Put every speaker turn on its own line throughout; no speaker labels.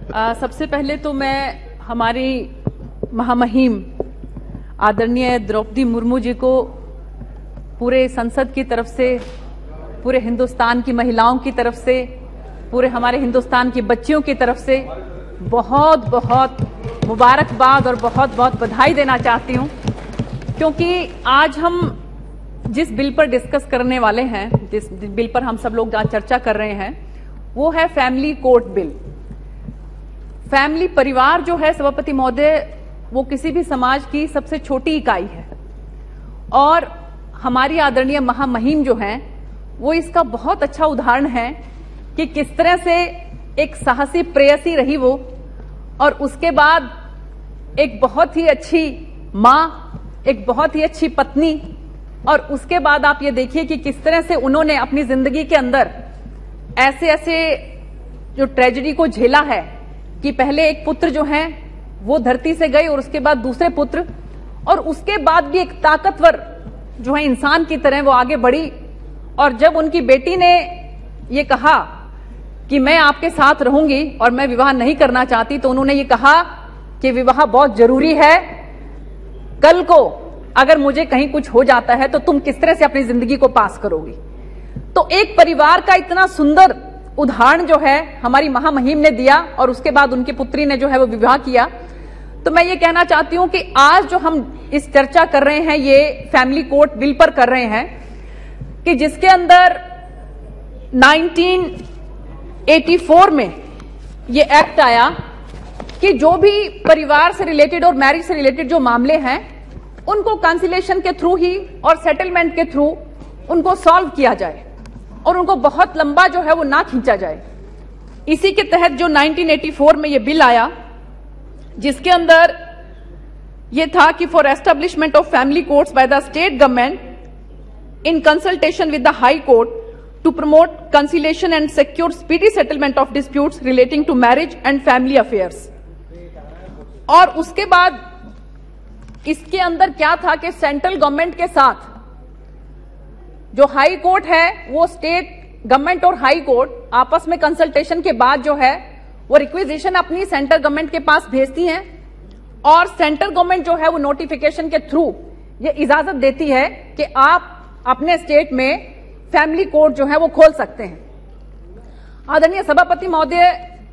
सबसे पहले तो मैं हमारी महामहिम आदरणीय द्रौपदी मुर्मू जी को पूरे संसद की तरफ से, पूरे हिंदुस्तान की महिलाओं की तरफ से, पूरे हमारे हिंदुस्तान की बच्चियों की तरफ से बहुत बहुत मुबारकबाद और बहुत बहुत बधाई देना चाहती हूं, क्योंकि आज हम जिस बिल पर डिस्कस करने वाले हैं, जिस बिल पर हम सब लोग आज चर्चा कर रहे हैं, वो है फैमिली कोर्ट बिल। फैमिली परिवार जो है सभापति महोदय, वो किसी भी समाज की सबसे छोटी इकाई है और हमारी आदरणीय महामहिम जो हैं वो इसका बहुत अच्छा उदाहरण है कि किस तरह से एक साहसी प्रेयसी रही वो, और उसके बाद एक बहुत ही अच्छी मां, एक बहुत ही अच्छी पत्नी, और उसके बाद आप ये देखिए कि किस तरह से उन्होंने अपनी जिंदगी के अंदर ऐसे ऐसे जो ट्रेजेडी को झेला है कि पहले एक पुत्र जो है वो धरती से गए और उसके बाद दूसरे पुत्र, और उसके बाद भी एक ताकतवर जो है इंसान की तरह वो आगे बढ़ी। और जब उनकी बेटी ने ये कहा कि मैं आपके साथ रहूंगी और मैं विवाह नहीं करना चाहती, तो उन्होंने ये कहा कि विवाह बहुत जरूरी है, कल को अगर मुझे कहीं कुछ हो जाता है तो तुम किस तरह से अपनी जिंदगी को पास करोगी। तो एक परिवार का इतना सुंदर उदाहरण जो है हमारी महामहिम ने दिया और उसके बाद उनकी पुत्री ने जो है वो विवाह किया। तो मैं ये कहना चाहती हूं कि आज जो हम इस चर्चा कर रहे हैं, ये फैमिली कोर्ट बिल पर कर रहे हैं, कि जिसके अंदर 1984 में ये एक्ट आया कि जो भी परिवार से रिलेटेड और मैरिज से रिलेटेड जो मामले हैं उनको कंसिलेशन के थ्रू ही और सेटलमेंट के थ्रू उनको सॉल्व किया जाए और उनको बहुत लंबा जो है वो ना खींचा जाए। इसी के तहत जो 1984 में ये बिल आया, जिसके अंदर ये था कि for establishment of family courts by the state government in consultation with the high court to promote conciliation and secure speedy settlement of disputes relating to marriage and family affairs. और उसके बाद इसके अंदर क्या था कि सेंट्रल गवर्नमेंट के साथ जो हाई कोर्ट है, वो स्टेट गवर्नमेंट और हाई कोर्ट आपस में कंसल्टेशन के बाद जो है वो रिक्वेजिशन अपनी सेंट्रल गवर्नमेंट के पास भेजती हैं और सेंट्रल गवर्नमेंट जो है वो नोटिफिकेशन के थ्रू ये इजाजत देती है कि आप अपने स्टेट में फैमिली कोर्ट जो है वो खोल सकते हैं। आदरणीय सभापति महोदय,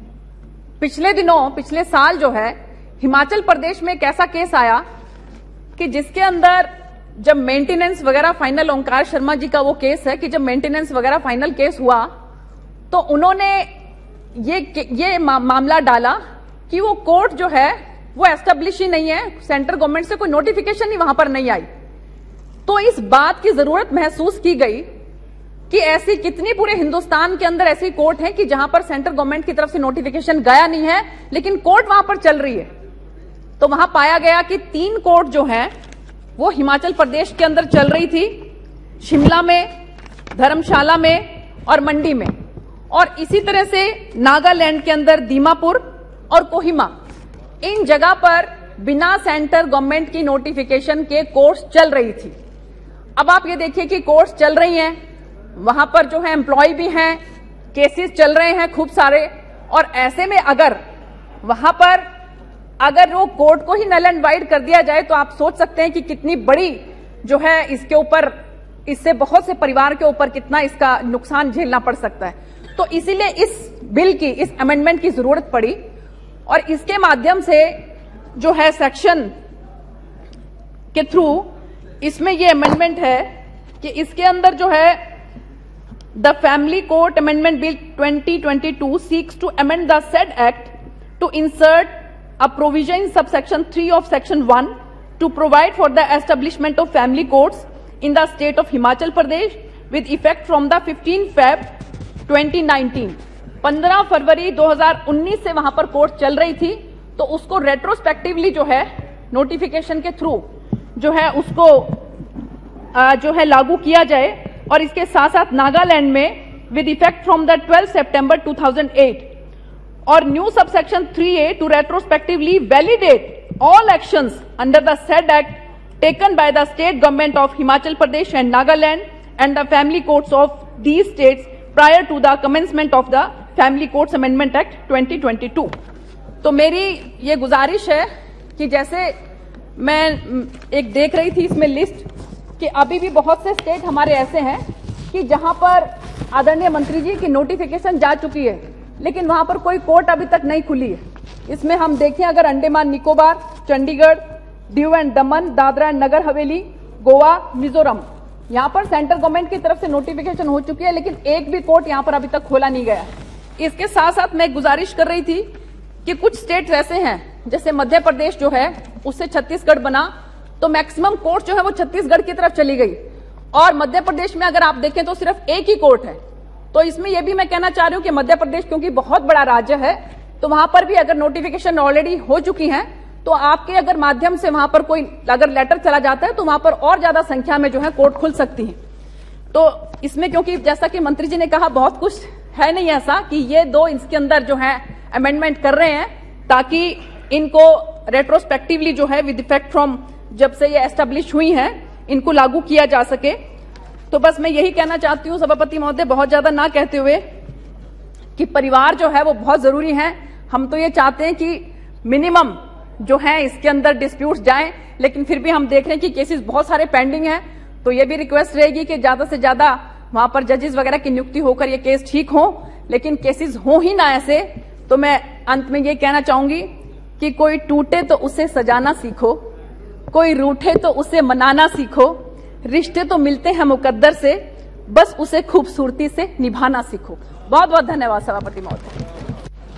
पिछले साल जो है हिमाचल प्रदेश में एक ऐसा केस आया कि जिसके अंदर जब मेंटेनेंस वगैरह फाइनल, ओंकार शर्मा जी का वो केस है कि जब मेंटेनेंस वगैरह फाइनल केस हुआ तो उन्होंने ये मामला डाला कि वो कोर्ट जो है वो एस्टेब्लिश ही नहीं है, सेंट्रल गवर्नमेंट से कोई नोटिफिकेशन ही वहां पर नहीं आई। तो इस बात की जरूरत महसूस की गई कि ऐसी कितनी पूरे हिंदुस्तान के अंदर ऐसी कोर्ट है कि जहां पर सेंट्रल गवर्नमेंट की तरफ से नोटिफिकेशन गया नहीं है लेकिन कोर्ट वहां पर चल रही है। तो वहां पाया गया कि 3 कोर्ट जो है वो हिमाचल प्रदेश के अंदर चल रही थी, शिमला में, धर्मशाला में और मंडी में, और इसी तरह से नागालैंड के अंदर दीमापुर और कोहिमा, इन जगह पर बिना सेंट्रल गवर्नमेंट की नोटिफिकेशन के कोर्ट्स चल रही थी। अब आप ये देखिए कि कोर्ट्स चल रही हैं, वहां पर जो है एम्प्लॉय भी हैं, केसेस चल रहे हैं खूब सारे, और ऐसे में अगर वहां पर अगर वो कोर्ट को ही नल एंड वाइड कर दिया जाए तो आप सोच सकते हैं कि कितनी बड़ी जो है इसके ऊपर, इससे बहुत से परिवार के ऊपर कितना इसका नुकसान झेलना पड़ सकता है। तो इसीलिए इस बिल की, इस अमेंडमेंट की जरूरत पड़ी और इसके माध्यम से जो है सेक्शन के थ्रू इसमें ये अमेंडमेंट है कि इसके अंदर जो है the family court amendment bill 2022 seeks to amend the said act to insert a provision in subsection 3 of section 1 to provide for the establishment of family courts in the state of Himachal Pradesh with effect from the 15 Feb 2019। 15 फरवरी 2019 से वहां पर court चल रही थी, तो उसको retrospectively जो है नोटिफिकेशन के थ्रू जो है उसको जो है लागू किया जाए। और इसके साथ साथ नागालैंड में with effect from the 12 September 2008 और new subsection 3A to retrospectively validate all actions under the said act taken by the state government of Himachal Pradesh and Nagaland and the family courts of these states prior to the commencement of the Family Courts Amendment Act 2022। तो मेरी ये गुजारिश है कि जैसे मैं एक देख रही थी इसमें लिस्ट कि अभी भी बहुत से स्टेट हमारे ऐसे हैं कि जहां पर आदरणीय मंत्री जी की नोटिफिकेशन जा चुकी है, लेकिन वहां पर कोई कोर्ट अभी तक नहीं खुली है। इसमें हम देखें अगर अंडमान निकोबार, चंडीगढ़, दीव एंड दमन, दादरा एंड नगर हवेली, गोवा, मिजोरम, यहां पर सेंट्रल गवर्नमेंट की तरफ से नोटिफिकेशन हो चुकी है, लेकिन एक भी कोर्ट यहां पर अभी तक खोला नहीं गया। इसके साथ साथ मैं गुजारिश कर रही थी कि कुछ स्टेट्स ऐसे हैं, जैसे मध्य प्रदेश जो है उससे छत्तीसगढ़ बना, तो मैक्सिमम कोर्ट जो है वो छत्तीसगढ़ की तरफ चली गई, और मध्य प्रदेश में अगर आप देखें तो सिर्फ एक ही कोर्ट है। तो इसमें यह भी मैं कहना चाह रही हूं कि मध्य प्रदेश क्योंकि बहुत बड़ा राज्य है, तो वहां पर भी अगर नोटिफिकेशन ऑलरेडी हो चुकी है, तो आपके अगर माध्यम से वहां पर कोई अगर लेटर चला जाता है तो वहां पर और ज्यादा संख्या में जो है कोर्ट खुल सकती है। तो इसमें क्योंकि जैसा कि मंत्री जी ने कहा बहुत कुछ है नहीं ऐसा कि ये दो इसके अंदर जो है अमेंडमेंट कर रहे हैं ताकि इनको रेट्रोस्पेक्टिवली जो है विद इफेक्ट फ्रॉम जब से ये एस्टेब्लिश हुई हैं इनको लागू किया जा सके। तो बस मैं यही कहना चाहती हूं सभापति महोदय, बहुत ज्यादा ना कहते हुए, कि परिवार जो है वो बहुत जरूरी है। हम तो ये चाहते हैं कि मिनिमम जो है इसके अंदर डिस्प्यूट्स जाएं, लेकिन फिर भी हम देख रहे हैं कि केसेस बहुत सारे पेंडिंग हैं। तो ये भी रिक्वेस्ट रहेगी कि ज्यादा से ज्यादा वहां पर जजेस वगैरह की नियुक्ति होकर ये केस ठीक हो, लेकिन केसेस हो ही ना ऐसे। तो मैं अंत में ये कहना चाहूंगी कि कोई टूटे तो उसे सजाना सीखो, कोई रूठे तो उसे मनाना सीखो, रिश्ते तो मिलते हैं मुकद्दर से, बस उसे खूबसूरती से निभाना सीखो। बहुत बहुत धन्यवाद सभापति महोदय।